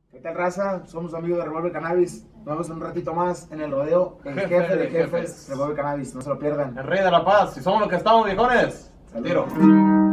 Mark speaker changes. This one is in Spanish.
Speaker 1: ¿Qué tal, raza? Somos amigos de Revolver Cannabis. Nos vemos en un ratito más en el rodeo. El jefe de jefes, Revolver Cannabis. No se lo pierdan.
Speaker 2: El rey de la paz. Si somos los que estamos, viejones. Al tiro.